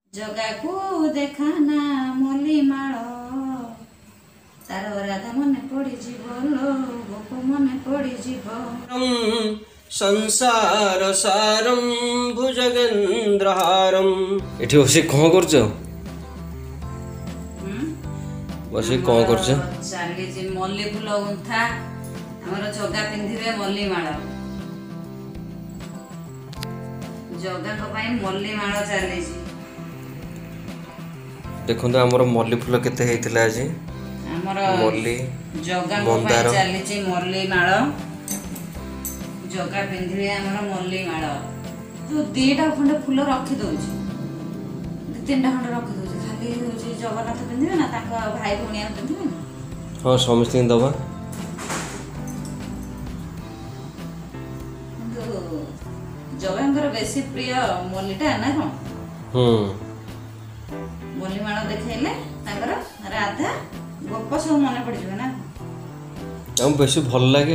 जगाकू देखाना मल्ली माल तार राधा मने पड़ी लो गोप मने पड़ी संसार सारम भुजगेंद्रहारम। एठी बसी कौन करछ? बसी कौन करछ? चाली जी मल्ली फूल उंथा हमर जगा पिंधिबे मल्ली माल जगा को पाई मल्ली माल चाली जी। देखो तो हमर मल्ली फूल केते हेतिला आज हमर मल्ली जगा को पाई चाली जी मल्ली माल जगा पिंधिबे हमर मल्ली माल जो दीटा खंड फूल रखी दउची दु तीनटा खंड रखी दउची खाली होची जगन्नाथ पिंधिबे ना ताका भाई भुनिया पिंधिबे ना। हां समस्ते दबा जगंकर बेसी प्रिय मल्लीटा ना कोन मल्ली माल देखैले ताकर राधा गोप सब मने पड़ जबे ना हम बेसी भल लागे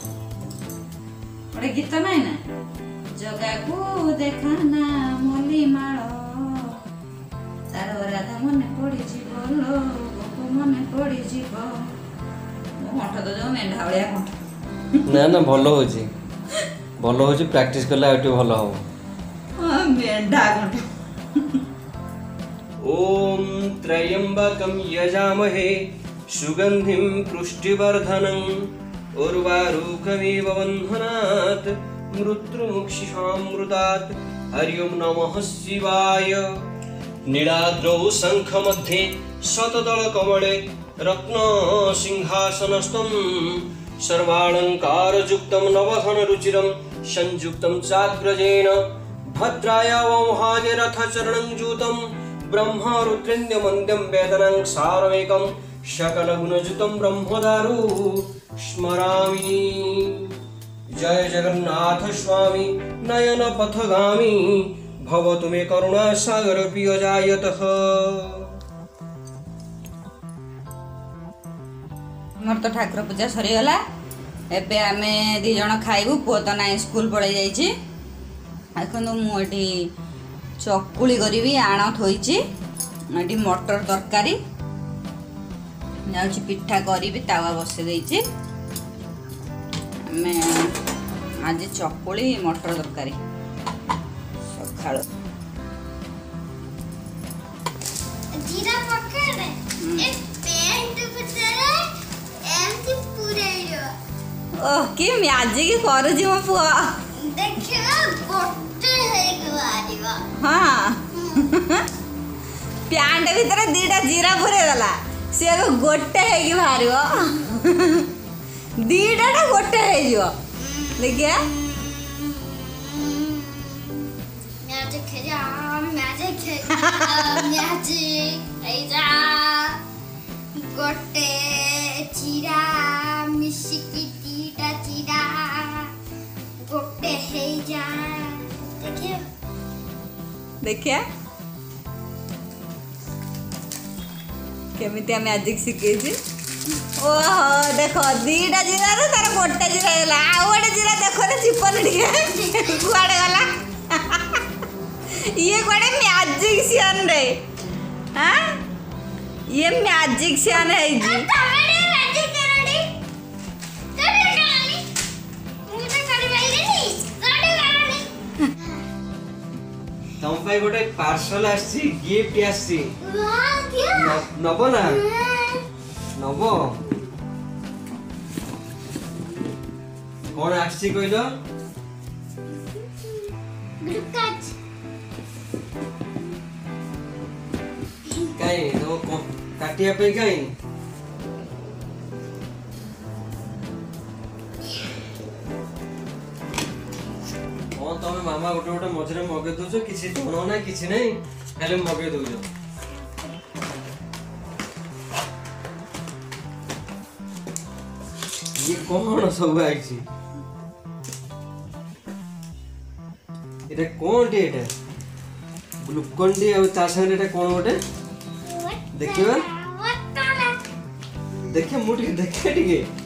ओडे गीत नै ना जगा को देखाना मल्ली माल तार राधा मने पड़ी लो गोप मने पड़ी जीवो कंठ तो जो मेंढावलिया कंठ ना ना भलो होची भलो होची प्रैक्टिस करला आउटे भलो हो हां मेंढा कंठ। ओम त्र्यंबकं यजामहे सुगंधिं पुष्टिवर्धनं उर्वारुकमिव बन्धनात् मृत्युमुक्षिषामृतात्। हरि ओम नमः शिवाय। नीलाद्रौ शंखमध्ये शतदलकमले रत्न सिंहासनस्थं सर्वालंकारयुक्तं नवधनरुचिरं संयुक्तं चाग्रजेन भद्राय वंहाय रथचरणं जूतं ब्रह्म रुद्रेन्द्रमन्द्यं वेदनं सारमेकं सकलगुणयुतं ब्रह्मदारु स्मरामि। जय जगन्नाथ स्वामी नयन पथगामी भवतु मे करुणा सागर पियजायतः। मोर तो ठाकुर पूजा सरी गला एबे आमे दी जण खाइबू पुओ तो ना स्कूल पड़े जाइछि देखो मुझे चकुली करी आण थोइछि एटी मटर तरकारी जाउछि पिठा करी तावा बसे देइछि आमे आज चकुली मटर तरकारी सखाळ जीरा पकड़े ए पेंट भीतर एमती पुरेयो ओह कि मैजिक करूछि मो पुओ देखिबा गोटे हे गवारीबा। हाँ प्यांट भीतर दीटा जीरा पुरे दला सी अब गोटे है बाहर दीटा गोटे है देखिए मैजिक खेजा मैजिक खेजा मैजिक ऐजा गोटे जीरा मिसिकी दीटा जीरा गोटे है जा देखिए देखिए केमितिया मैजिक शिखेछि। ओहो देखो दीटा जीरा रे तार गोटे जीरा हैला आ गोटे जीरा देखो रे चिपन टिके कुआडे गला ये गोटे मैजिक सियन रे हां ये मैजिक सियन है जी मैजिक करडी करे करनी मुझे कर बैलेनी कर करनी तम पाई गोटे पार्सल आसी गिफ्ट आसी वाह क्या नबो ना नबो कोन आसी कइलो ग्लूकोज काई तो काटिया पे काई ओ तमे मामा गोटे गोटे मझरे मगे दोछ किछि जणो ना किछि नै खाली मगे दोछ। ये कौन सब आइछि एटा कोन डी एटा ग्लूकोन डी आ ता संगे एटा कोन गोटे देखिबा देखे मुठी देखे टिके